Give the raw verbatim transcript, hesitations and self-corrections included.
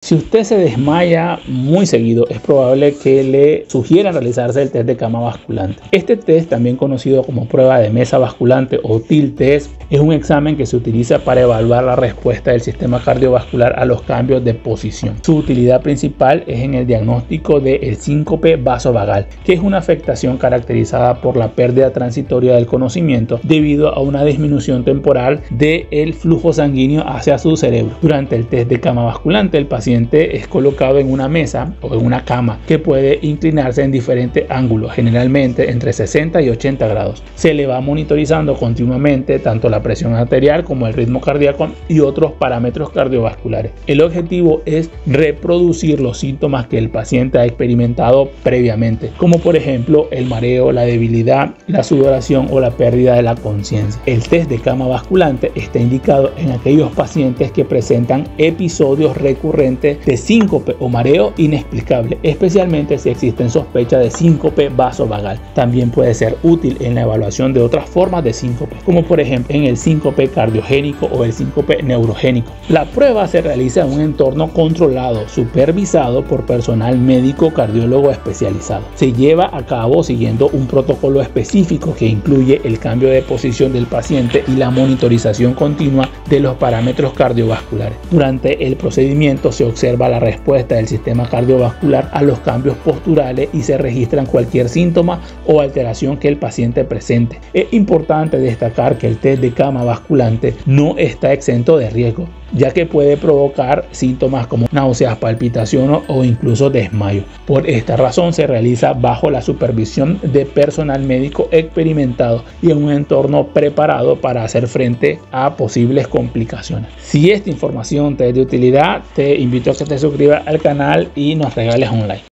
Si usted se desmaya muy seguido, es probable que le sugieran realizarse el test de cama basculante. Este test, también conocido como prueba de mesa basculante o T I L test, es un examen que se utiliza para evaluar la respuesta del sistema cardiovascular a los cambios de posición. Su utilidad principal es en el diagnóstico del síncope vasovagal, que es una afectación caracterizada por la pérdida transitoria del conocimiento debido a una disminución temporal del flujo sanguíneo hacia su cerebro. Durante el test de cama basculante, el paciente es colocado en una mesa o en una cama que puede inclinarse en diferentes ángulos, generalmente entre sesenta y ochenta grados. Se le va monitorizando continuamente tanto la presión arterial como el ritmo cardíaco y otros parámetros cardiovasculares. El objetivo es reproducir los síntomas que el paciente ha experimentado previamente, como por ejemplo el mareo, la debilidad, la sudoración o la pérdida de la conciencia. El test de cama basculante está indicado en aquellos pacientes que presentan episodios recurrentes de síncope o mareo inexplicable, especialmente si existen sospechas de síncope vasovagal. También puede ser útil en la evaluación de otras formas de síncope, como por ejemplo en el síncope cardiogénico o el síncope neurogénico. La prueba se realiza en un entorno controlado, supervisado por personal médico cardiólogo especializado. Se lleva a cabo siguiendo un protocolo específico que incluye el cambio de posición del paciente y la monitorización continua de los parámetros cardiovasculares. Durante el procedimiento se observa la respuesta del sistema cardiovascular a los cambios posturales y se registran cualquier síntoma o alteración que el paciente presente. Es importante destacar que el test de cama basculante no está exento de riesgo, ya que puede provocar síntomas como náuseas, palpitación o incluso desmayo. Por esta razón se realiza bajo la supervisión de personal médico experimentado y en un entorno preparado para hacer frente a posibles complicaciones. Si esta información te es de utilidad, te invito a que te suscribas al canal y nos regales un like.